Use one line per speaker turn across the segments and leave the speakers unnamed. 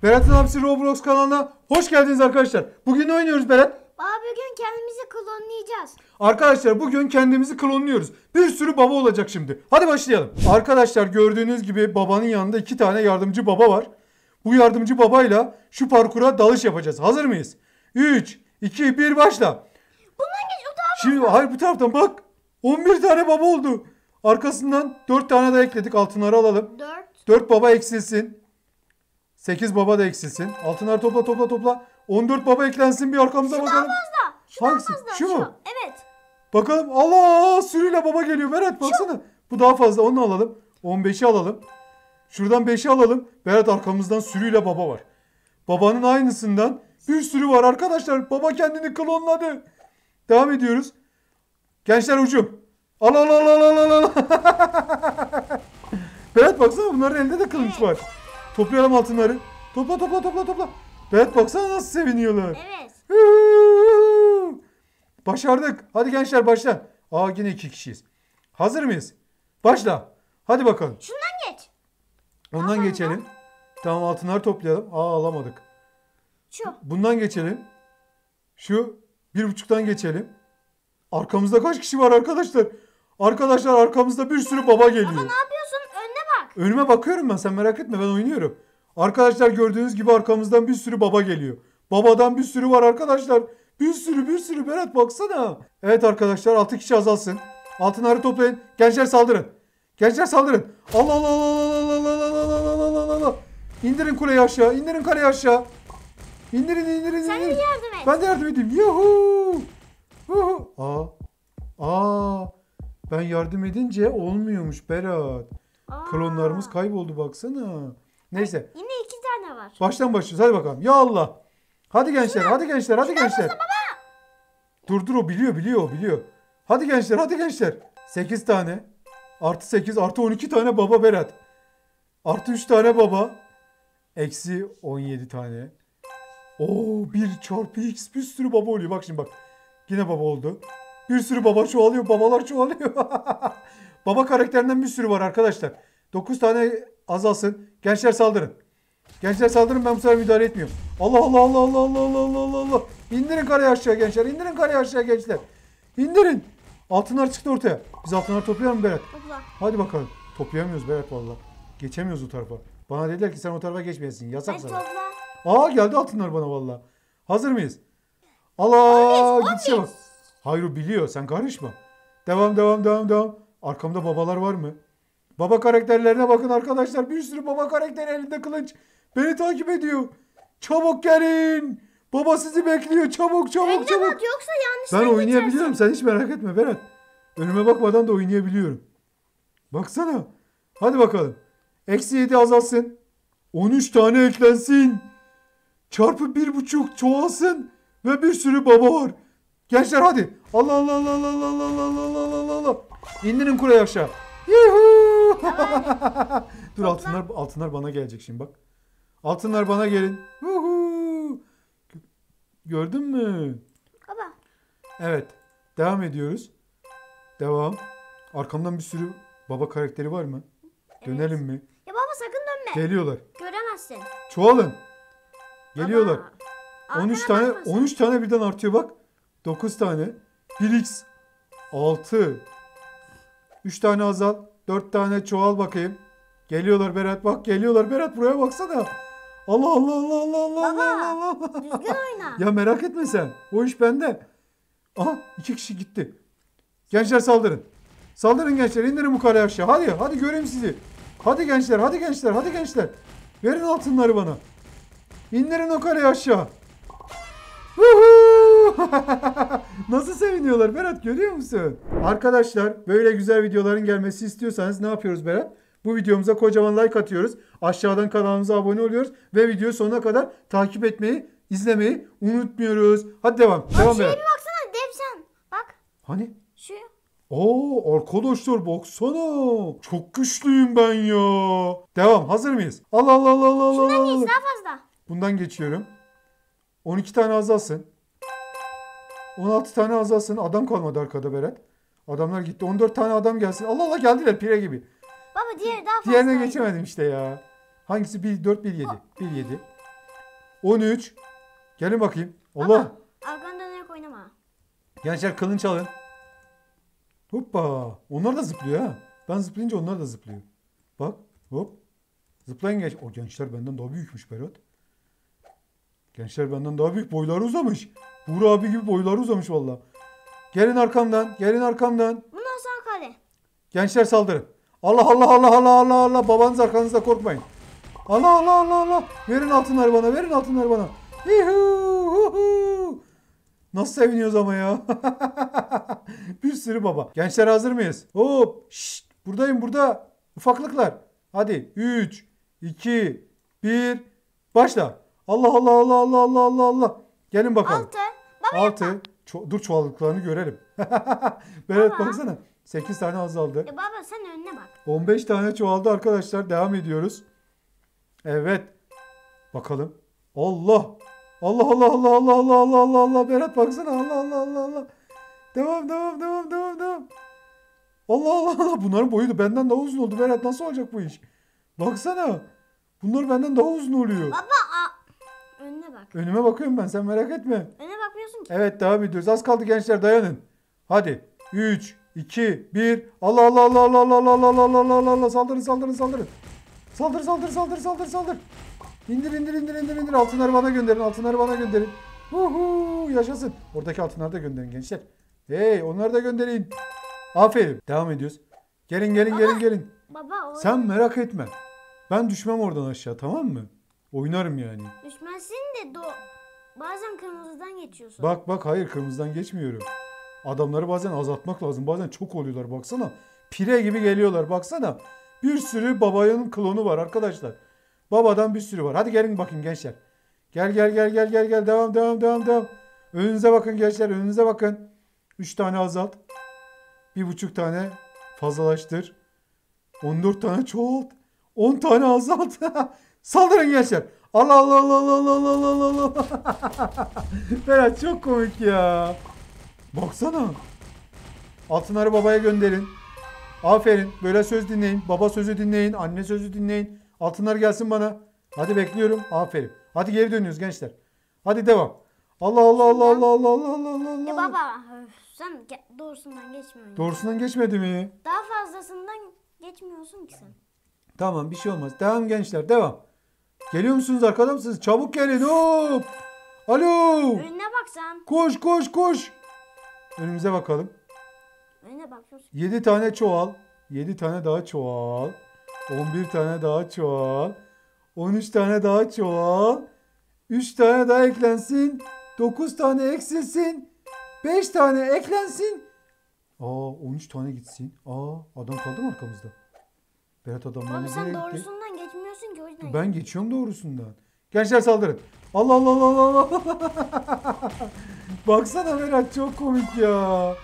Berat'ın abisi Roblox kanalına hoş geldiniz arkadaşlar. Bugün ne oynuyoruz Berat?
Bugün kendimizi klonlayacağız.
Arkadaşlar bugün kendimizi klonluyoruz. Bir sürü baba olacak şimdi. Hadi başlayalım. Arkadaşlar gördüğünüz gibi babanın yanında 2 tane yardımcı baba var. Bu yardımcı babayla şu parkura dalış yapacağız. Hazır mıyız? 3, 2, 1 başla.
Bundan geç o daha
Şimdi hayır bu taraftan bak. 11 tane baba oldu. Arkasından 4 tane daha ekledik. Altınları alalım.
4.
4 baba eksilsin. 8 baba da eksilsin. Altınları topla. 14 baba eklensin, bir arkamıza bakalım.
Daha fazla. Şu
Hangisi?
daha fazla.
Şu mu?
Evet.
Bakalım. Allah, sürüyle baba geliyor. Berat baksana. Bu daha fazla, onu alalım. 15'i alalım. Şuradan 5'i alalım. Berat arkamızdan sürüyle baba var. Babanın aynısından bir sürü var arkadaşlar. Baba kendini klonladı. Devam ediyoruz. Gençler hücum. Al. Berat baksana, bunların elinde de kılıç var. Toplayalım altınları. Topla. Berat baksana nasıl seviniyorlar.
Evet.
Başardık. Hadi gençler başla. Yine 2 kişiyiz. Hazır mıyız? Başla. Hadi bakalım.
Şundan geç.
Ondan geçelim. Tamam, altınları toplayalım. Alamadık.
Şu.
Bundan geçelim. Şu 1.5'tan geçelim. Arkamızda kaç kişi var arkadaşlar? Arkadaşlar arkamızda bir sürü baba geliyor.
Baba ne yapıyorsun? Önüne bak.
Önüme bakıyorum ben, sen merak etme, ben oynuyorum. Arkadaşlar gördüğünüz gibi arkamızdan bir sürü baba geliyor. Babadan bir sürü var arkadaşlar. Bir sürü Berat baksana. Evet arkadaşlar 6 kişi azalsın. Altınları toplayın. Gençler saldırın. Allah. İndirin kuleyi aşağı. İndirin kaleyi aşağı. İndirin.
Sen de yardım et.
Ben de yardım edeyim. Yuhu. Ben yardım edince olmuyormuş Berat. Klonlarımız kayboldu baksana. Neyse.
Yine 2 tane var.
Baştan başlıyoruz. Hadi bakalım. Ya Allah. Hadi gençler. Dur o biliyor. Hadi gençler. 8 tane. Artı 8 artı 12 tane baba Berat. Artı 3 tane baba. Eksi 17 tane. 1 çarpı x, bir sürü baba oluyor. Bak şimdi bak. Yine baba oldu. Bir sürü baba çoğalıyor. Babalar çoğalıyor. Baba karakterinden bir sürü var arkadaşlar. 9 tane azalsın. Gençler saldırın. Ben bu sefer müdahale etmiyorum. Allah. İndirin karayı aşağı gençler. İndirin. Altınlar çıktı ortaya. Biz altınları toplayalım mı Berat?
Topla.
Hadi bakalım. Toplayamıyoruz Berat vallahi. Geçemiyoruz o tarafa. Bana dediler ki sen o tarafa geçmeyesin. Yasak
Hadi
sana.
topla.
Geldi altınlar bana vallahi. Hazır mıyız? Allah, gidişe bak. Hayır, o biliyor, sen karışma. Devam. Arkamda babalar var mı? Baba karakterlerine bakın arkadaşlar. Bir sürü baba karakteri, elinde kılıç. Beni takip ediyor. Çabuk gelin. Baba sizi bekliyor. Çabuk.
Önüne bak yoksa yanlışlıkla
Ben oynayabiliyorum. Sen hiç merak etme Berat. Önüme bakmadan da oynayabiliyorum. Baksana. Hadi bakalım. Eksi 7 azalsın. 13 tane eklensin. Çarpı 1.5 çoğalsın. Ve bir sürü baba var. Gençler hadi. Allah. İndirin kuleyi aşağı. Yuhu. Dur, altınlar bana gelecek şimdi bak. Altınlar bana gelin. Yuhu. Gördün mü?
Baba.
Evet. Devam ediyoruz. Devam. Arkamdan bir sürü baba karakteri var mı? Evet. Dönelim mi?
Ya baba sakın dönme.
Geliyorlar.
Göremezsin.
Çoğalın. Geliyorlar.
Baba,
13 tane birden artıyor bak. 9 tane. 1x. 6. 3 tane azal. 4 tane çoğal bakayım. Geliyorlar Berat, bak geliyorlar Berat, buraya baksana. Allah.
Baba düzgün oyna.
Ya merak etme sen. O iş bende. 2 kişi gitti. Gençler saldırın. Saldırın gençler, indirin bu kaleyi aşağı. Hadi göreyim sizi. Hadi gençler. Verin altınları bana. İndirin o kaleyi aşağı. Nasıl seviniyorlar Berat, görüyor musun? Arkadaşlar böyle güzel videoların gelmesi istiyorsanız ne yapıyoruz Berat? Bu videomuza kocaman like atıyoruz. Aşağıdan kanalımıza abone oluyoruz. Ve videoyu sonuna kadar takip etmeyi, izlemeyi unutmuyoruz. Hadi devam. Devam
şuraya
Berat.
bir baksana, dev sen. Bak.
Hani?
Şu.
Arkadaşlar baksana. Çok güçlüyüm ben ya. Devam. Hazır mıyız? Allah.
Şundan geç daha fazla.
Bundan geçiyorum. 12 tane azalsın. 16 tane azalsın. Adam kalmadı arkada Berat. Adamlar gitti. 14 tane adam gelsin. Allah geldiler pire gibi.
Baba diğeri daha fazla.
Diğerine geçemedim işte ya. Hangisi? 1, 4, 1, 7. 1, 7. 13. Gelin bakayım. Allah.
Baba, arkanı dönerek oynama.
Gençler kılınç alın. Hoppa. Onlar da zıplıyor ha. Ben zıplayınca onlar da zıplıyor. Bak. Hop. Zıplayın genç. O gençler benden daha büyükmüş Berat. Gençler benden daha büyük. Boyları uzamış. Buğra abi gibi boyları uzamış valla. Gelin arkamdan. Gelin arkamdan.
Bundan sonra kale.
Gençler saldırın. Allah Allah Allah Allah Allah Allah. Babanız arkanızda, korkmayın. Allah Allah Allah Allah. Verin altınları bana. Verin altınları bana. Yuhu. Nasıl seviniyoruz ama ya. Bir sürü baba. Gençler hazır mıyız? Hop. Şşt. Buradayım burada. Ufaklıklar. Hadi. 3, 2, 1. Başla. Allah Allah Allah Allah Allah Allah Allah. Gelin bakalım.
6. Baba
6. Dur çoğallıklarını görelim. Berat
Baba.
baksana. 8 tane azaldı.
Baba sen önüne bak.
15 tane çoğaldı arkadaşlar. Devam ediyoruz. Evet. Bakalım. Allah. Allah Allah Allah Allah Allah Allah Allah Allah. Berat baksana. Allah Allah Allah Allah. Devam devam devam devam devam. Allah Allah Allah. Bunların boyu da benden daha uzun oldu. Berat nasıl olacak bu iş? Baksana. Bunlar benden daha uzun oluyor.
Baba önüne bak.
Önüme bakıyorum ben. Sen merak etme.
Öne bakmıyorsun ki.
Evet devam ediyoruz. Az kaldı gençler, dayanın. Hadi. 3, 2, 1. Allah Allah Allah Allah Allah Allah Allah Allah Allah Allah Allah. Saldırın saldırın saldırın. Saldır saldır saldır saldır saldır. İndir indir indir indir indir. Altınları bana gönderin. Altınları bana gönderin. Huhu, yaşasın. Oradaki altınları da gönderin gençler. Hey, onları da gönderin. Aferin. Devam ediyoruz. Gelin gelin gelin gelin.
Baba o
Sen merak etme. Ben düşmem oradan aşağı, tamam mı? Oynarım yani.
düşmezsin de bazen kırmızıdan geçiyorsun.
Bak bak, hayır, kırmızıdan geçmiyorum. Adamları bazen azaltmak lazım. Bazen çok oluyorlar baksana. Pire gibi geliyorlar baksana. Bir sürü babanın klonu var arkadaşlar. Babadan bir sürü var. Hadi gelin bakayım gençler. Gel gel gel gel gel gel. Devam devam devam devam. Önünüze bakın gençler, önünüze bakın. 3 tane azalt. 1,5 tane fazlalaştır. 14 tane çoğalt. 10 tane azalt. Saldırın gençler. Allah Allah Allah Allah Allah Allah Allah Allah. Berat çok komik ya. Baksana. Altınları babaya gönderin. Aferin. Böyle söz dinleyin. Baba sözü dinleyin. Anne sözü dinleyin. Altınlar gelsin bana. Hadi bekliyorum. Aferin. Hadi geri dönüyoruz gençler. Hadi devam. Allah Allah Allah Allah Allah Allah Allah Allah.
Ya baba sen doğrusundan geçmiyorsun.
Doğrusundan geçmedi mi?
Daha fazlasından geçmiyorsun ki sen.
Tamam, bir şey olmaz. Devam gençler, devam. Geliyor musunuz, arkada mısınız? Çabuk gelin. Hop. Alo.
Önüne bak sen.
Koş koş koş. Önümüze bakalım.
Önüne bakıyorsun.
7 tane çoğal. 7 tane daha çoğal. 11 tane daha çoğal. 13 tane daha çoğal. 3 tane daha eklensin. 9 tane eksilsin. 5 tane eklensin. 13 tane gitsin. Adam kaldı mı arkamızda? Berat
Baba
adamlarımız
sen
nereye gitti?
doğrusundan geçmiyorsun ki o yüzden.
Ben geçiyorum doğrusundan. Gençler saldırın. Allah Allah Allah Allah Allah. Baksana Berat, çok komik ya.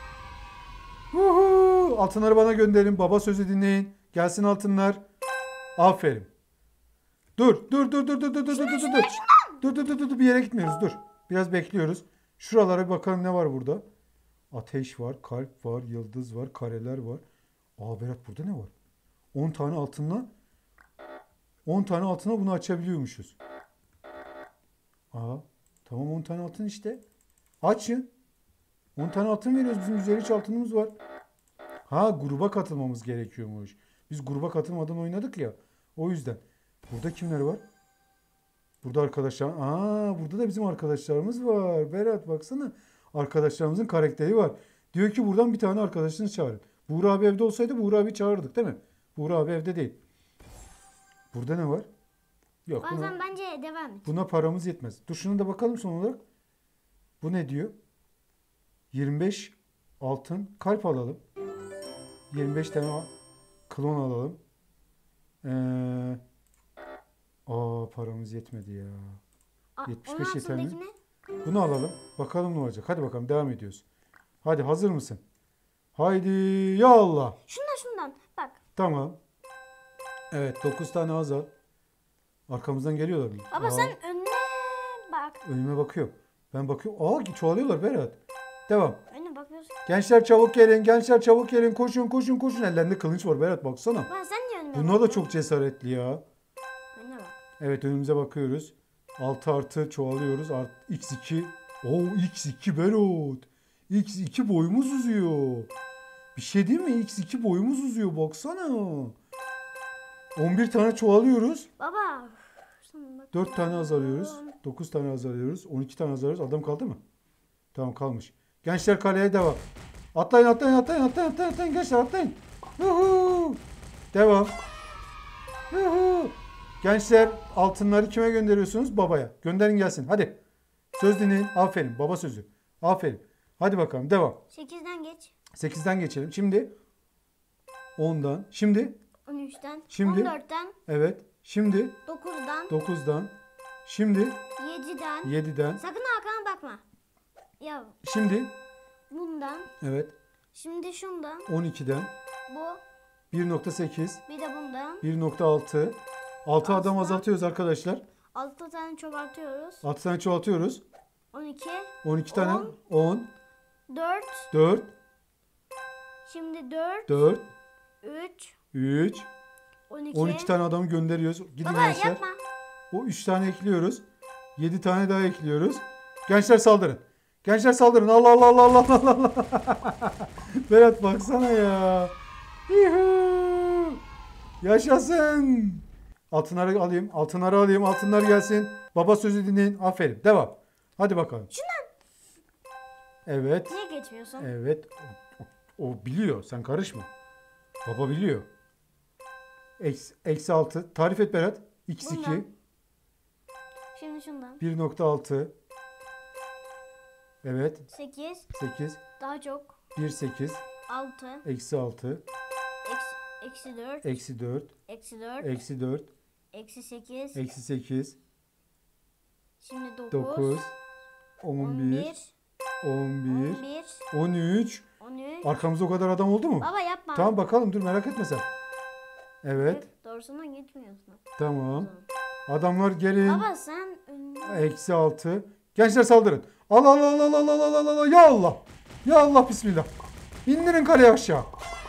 Huhu. Altınları bana gönderin. Baba sözü dinleyin. Gelsin altınlar. Aferin. Dur dur dur dur dur dur dur dur dur dur. Dur dur dur dur, bir yere gitmiyoruz, dur. Biraz bekliyoruz. Şuralara bir bakalım, ne var burada? Ateş var, kalp var, yıldız var, kareler var. Berat, burada ne var? 10 tane altınla 10 tane altına bunu açabiliyormuşuz. Tamam, 10 tane altın işte. Açın. 10 tane altın veriyoruz. Bizim 153 altınımız var. Gruba katılmamız gerekiyormuş. Biz gruba katılmadan oynadık ya. O yüzden. Burada kimler var? Burada arkadaşlar. Burada da bizim arkadaşlarımız var. Berat baksana. Arkadaşlarımızın karakteri var. Diyor ki buradan bir tane arkadaşını çağırın. Buğra abi evde olsaydı Buğra abi çağırırdık değil mi? Buğra abi evde değil. Burada ne var? Yok.
Bazen bence devam et.
Buna paramız yetmez. Dur şuna da bakalım son olarak. Bu ne diyor? 25 altın kalp alalım. 25 tane klon alalım. Paramız yetmedi ya. 75 yeter mi? Bunu alalım. Bakalım ne olacak. Hadi bakalım, devam ediyoruz. Hadi, hazır mısın? Haydi ya Allah.
Şundan bak.
Tamam. Evet, 9 tane azal. Arkamızdan geliyorlar mı?
Baba sen önüne bak.
Önüme bakıyorum. Ben bakıyorum. Çoğalıyorlar Berat. Devam.
Önüne bakıyorsun.
Gençler çabuk gelin. Gençler çabuk gelin. Koşun koşun koşun. Ellerinde kılıç var Berat, baksana.
Baba sen niye önüne
Bunlar da çok cesaretli ya.
Önüne bak.
Evet, önümüze bakıyoruz. 6 artı çoğalıyoruz. X2. Oo X2 Berat. X2 boyumuz uzuyor. Bir şey değil mi? X2 boyumuz uzuyor. Baksana. 11 tane çoğalıyoruz.
Baba. Şuna bak.
4 tane azalıyoruz. 9 tane azalıyoruz. 12 tane azalıyoruz. Adam kaldı mı? Tamam kalmış. Gençler kaleye devam. Atlayın atlayın atlayın atlayın atlayın, atlayın gençler atlayın. Yuhu. Devam. Yuhu. Gençler altınları kime gönderiyorsunuz? Babaya. Gönderin gelsin. Hadi. Söz dinleyin. Aferin. Baba sözü. Aferin. Hadi bakalım devam.
8'den geç.
8'den geçelim. Şimdi 10'dan. Şimdi
13'ten.
Şimdi?
14'ten.
evet. Şimdi
9'dan.
9'dan. Şimdi
7'den.
7'den.
Sakın arkana bakma. Ya
Şimdi
bundan.
evet.
Şimdi şundan.
12'den.
Bu.
1.8.
Bir de bundan.
1.6. 6 adam
Aslan.
azaltıyoruz arkadaşlar.
6 tane çoğaltıyoruz.
6 tane çoğaltıyoruz.
12.
12 tane. 10.
4.
4.
Şimdi 4.
4.
3.
3.
12.
12 tane adamı gönderiyoruz. Gidin
Baba
gençler.
yapma.
O 3 tane ekliyoruz. 7 tane daha ekliyoruz. Gençler saldırın. Gençler saldırın. Allah Allah Allah Allah Allah Allah. Berat baksana ya. Yuhuu. Yaşasın. Altınları alayım. Altınları alayım. Altınlar gelsin. Baba sözü dinleyin. Aferin. Devam. Hadi bakalım. Evet.
Niye geçmiyorsun?
Evet. O biliyor. Sen karışma. Baba biliyor. Eksi 6. Tarif et Berat. X2.
Bundan. Şimdi şundan.
1.6. Evet.
8.
8.
Daha çok.
1.8.
6.
Eksi 6.
Eksi 4.
Eksi 4.
Eksi 4.
Eksi 4.
Eksi 8.
Eksi 8.
Şimdi 9.
9. 11. 11.
11.
13.
13.
Arkamızda o kadar adam oldu mu?
Baba yapma.
Tamam bakalım dur merak etme sen. Evet.
Doğrusundan gitmiyorsun.
Tamam. Adamlar gelin.
Baba sen
Eksi 6. Gençler saldırın. Allah Allah Allah Allah Allah Allah Allah Allah. Ya Allah. Ya Allah bismillah. İndirin kaleye aşağı.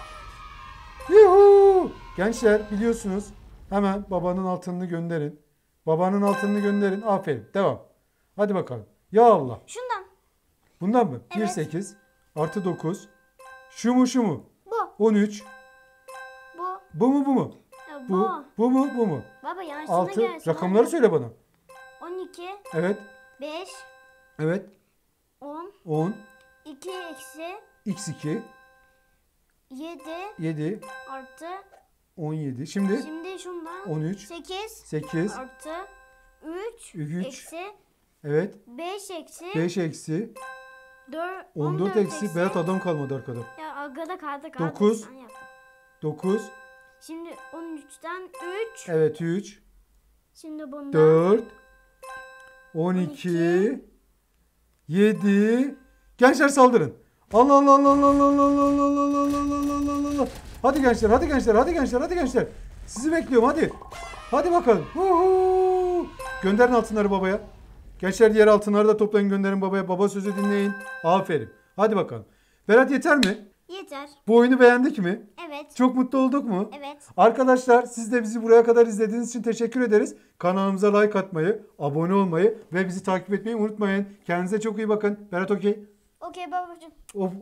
Yuhu. Gençler biliyorsunuz. Hemen babanın altınını gönderin. Babanın altınını gönderin. Aferin. Devam. Hadi bakalım. Ya Allah.
şundan.
Bundan mı?
Evet.
1.8 artı 9. Şu mu şu mu?
Bu.
13.
Bu.
Bu mu bu mu?
Ya
Bu. Bu mu bu mu?
Baba yanlışına
6.
gelsin.
Rakamları söyle bana.
12.
Evet.
5.
Evet.
10.
10.
2 eksi
X2.
7
7.
artı
17. Şimdi
şimdi şundan
13.
8
8.
artı 3
3.
eksi
Evet.
5 eksi
5 eksi
4
14 eksi. Berat adam kalmadı arkada.
Ya arkada kaldı.
9.
Sen yap.
9.
Şimdi 13'ten 3.
Evet 3.
Şimdi bundan
4. 12. 7. Gençler saldırın. Allah Allah Allah Allah Allah Allah Allah Allah Allah Allah Allah Allah Allah. Hadi gençler, hadi gençler, hadi gençler, hadi gençler. Sizi bekliyorum hadi. Hadi bakalım. Huhu. Gönderin altınları babaya. Gençler diğer altınları da toplayın gönderin babaya. Baba sözü dinleyin. Aferin. Hadi bakalım. Berat yeter mi?
yeter.
Bu oyunu beğendik mi?
Evet.
Çok mutlu olduk mu?
Evet.
Arkadaşlar siz de bizi buraya kadar izlediğiniz için teşekkür ederiz. Kanalımıza like atmayı, abone olmayı ve bizi takip etmeyi unutmayın. Kendinize çok iyi bakın. Berat okey.
Okey babacığım.
Of.